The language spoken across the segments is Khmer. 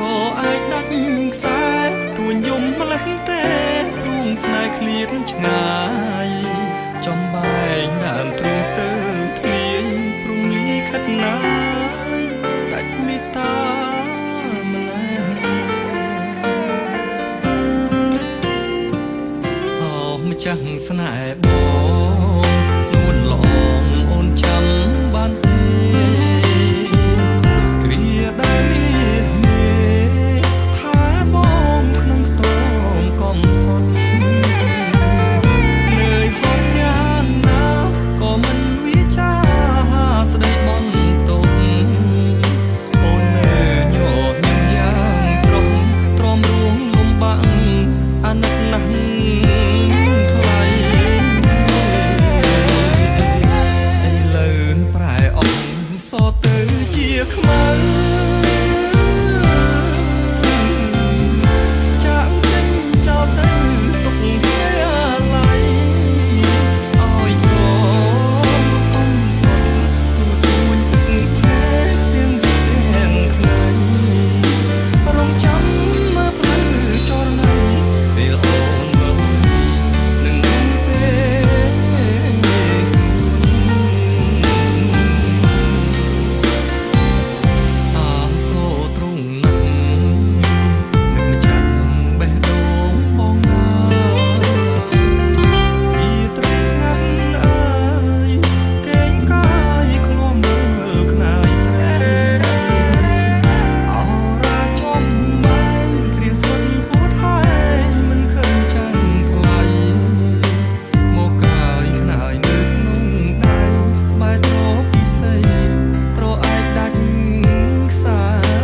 អាចដាច់ខ្សែទួញយំម្លេះទេរួងស្នេហ៍ឃ្លៀនឆ្ងាយចំបែងដើមទ្រូងស្ទើរធ្លាយព្រំលីខិតណាយដាច់មេត្តាម្លេះអោម្ចាស់ស្នេហ៍បងនួនល្អងអូនចាំបានទេគ្រាដែលមានថាបងក្នុងខ្ទមកំសត់នឿយហត់យ៉ាងណាក៏មិនវាចាស្ដីបន់ទុកអូននៅញញឹមយ៉ាងស្រស់ទ្រាំរួងលំបាក់អាណិតណាស់ថ្លៃឥឡូវប្រែអស់សទៅជាខ្មៅចាក់ចេញចោលទៅទុកគ្នាអាឡ័យឲ្យត្រកុំសត់ទួញទឹកភ្នែកទាំងទាំងថ្ងៃរំចាំមើលផ្លូវចរណៃពេលអូនមើលនឹងពេលស្ងួនអាសូរទ្រង់ណាស់នឹកម្ចាស់បេះដូងបងណាពីត្រីស្ងាត់អើយកេងកាយឃ្លាំមើលខ្នាយស្រីអរាចំបែងគ្រៀងសុនហួតហើយមិនឃើញចាញ់ថ្លៃមកកាយខ្នាយនៅក្នុងដៃក្បែរត្រពិសីត្រអាចដាច់ខ្សែ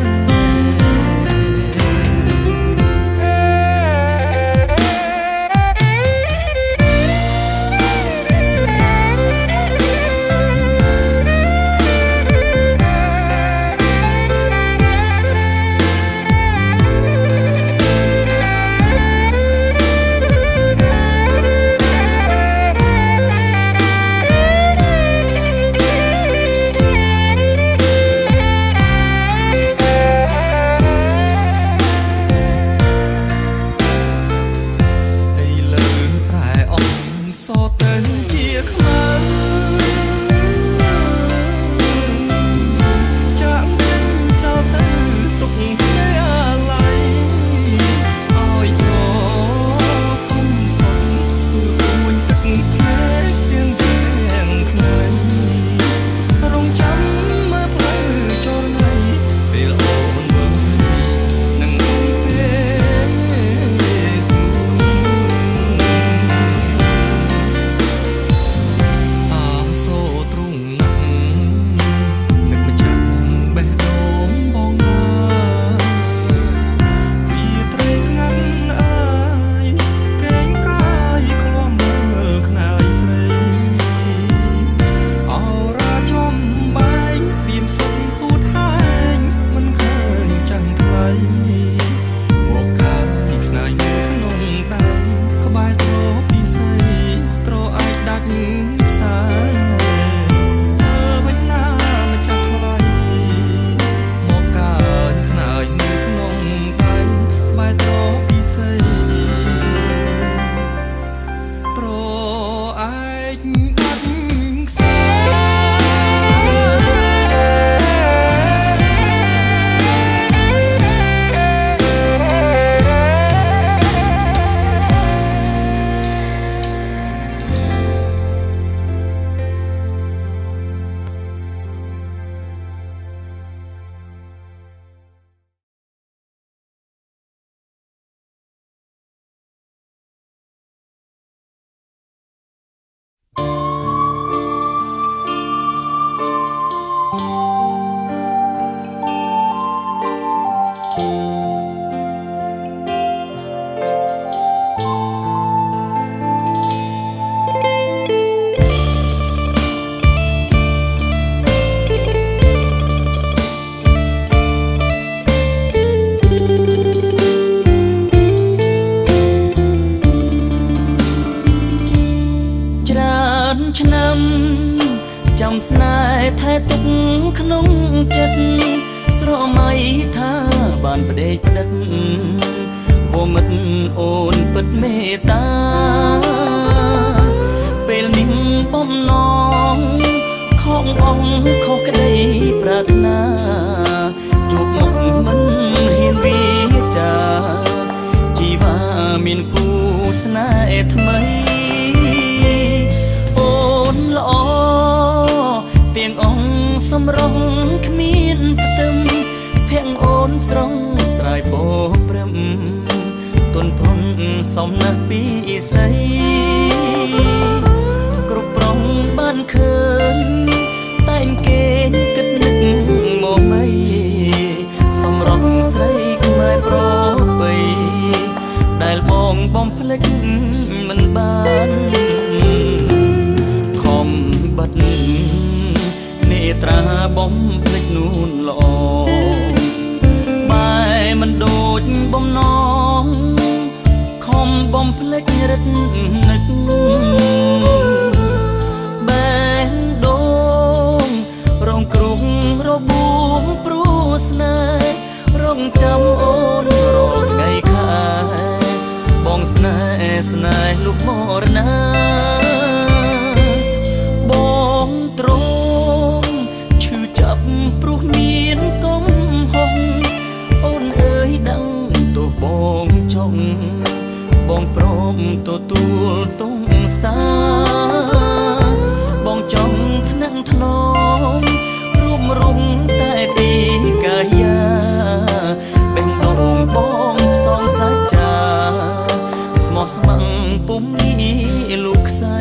សទៅជាខ្មៅចាក់ចេញចោលទៅទុកគ្នាអាឡ័យឲ្យត្រកុំសត់ទួញទឹកភ្នែកទាំងទាំងថ្ងៃរងចាំមើលផ្លូវចរណៃពេលអូនមើលនឹងពេលស្ងួនសូរទ្រង់ណាស់នឹកម្ចាស់បេះដូងបងណាពីត្រីស្ងាត់អើយកេងកាយឃ្លាំមើលខ្នាយស្រីអរាចំបែងក្រៀមសុនហួតហើយមិនឃើញចាំងថ្លៃមកកាយខ្នាយនៅក្នុងដៃក្បែរត្រពិសីត្រអាចដាច់ខ្សែឆ្នាំចាំស្នេហ៍ថែទុកក្នុងចិត្តស្រមៃថាបានបានផ្ដេកផ្ដិតវមិតអូនពិតមេត្តាពេលនេះបំណងខំអង្គខុសក្តីប្រាថ្នាជួបមុខមិនហ៊ានវាចាជីវ៉ាមានគូស្នេហ៍ថ្មីអូនល្អទាំងអង្គសម្រងគ្មានផ្ទឹមភាំងអូនស្រងស្រ័យពោព្រឹមទុនភុនសំណាក់ពីស័យគ្រប់ប្រងបានឃើញតែងគេគិតនឹកមកមៃសម្រងស្រីខ្មែរប្របីដែលបងបំភ្លេចមិនបានខំបាត់នេត្រាបំភ្លេចនួនល្អបែមិនដូចបំណងខំបំភ្លេចរឹតនឹកបែដូងរងគ្រោះរបួងព្រោះស្នេហ៍រងចាំអូនរកថ្ងៃខែបងស្នេហ៍លុបមរណាបងទ្រង់ឈឺចាប់ព្រោះមានកំហុសអូនអើយដឹងទោះបងចង់បងព្រមទទួលទងសាបងចង់ថ្នាក់ថ្នមរួបរំតែពីកាយាបេះដូងបងផ្សងសាចាស្មោះស្ម័គ្រពុំនេះលោកខ្សែ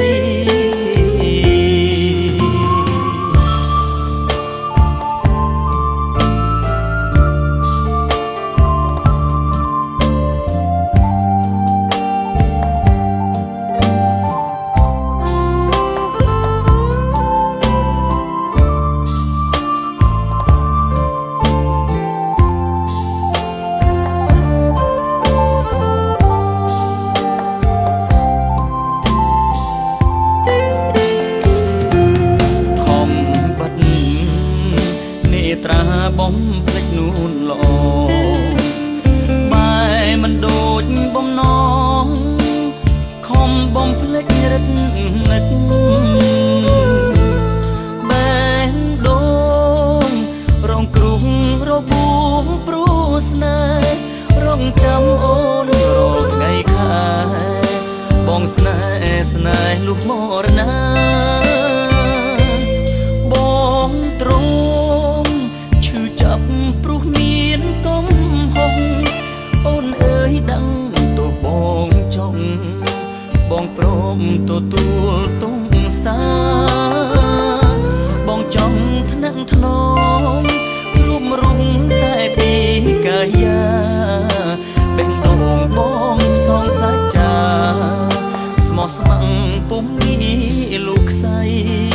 ត្រាបំភ្លេចនួនល្អបែមិនដូចបំណងខំបំភ្លេចរឹតនឹកបែដូងរងគ្រោះរបួងព្រោះស្នេហ៍រងចាំអូនរកថ្ងៃខែបងស្នេហ៍លុបមរណាបងទ្រង់ព្រោះមានកំហុសអូនអើយដឹងទោះបងចង់បងព្រមទទួលទងសាបងចង់ថ្នាក់ថ្នមរួបរំតែពីកាយាបេះដូងបងផ្សងសាចាស្មោះស្ម័គ្រពុំនេះលោកខ្សែ